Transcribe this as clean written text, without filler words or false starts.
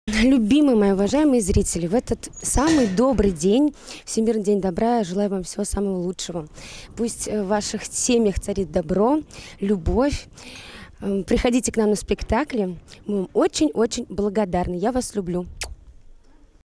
Любимые мои уважаемые зрители, в этот самый добрый день, Всемирный день добра, я желаю вам всего самого лучшего. Пусть в ваших семьях царит добро, любовь. Приходите к нам на спектакли. Мы вам очень-очень благодарны. Я вас люблю.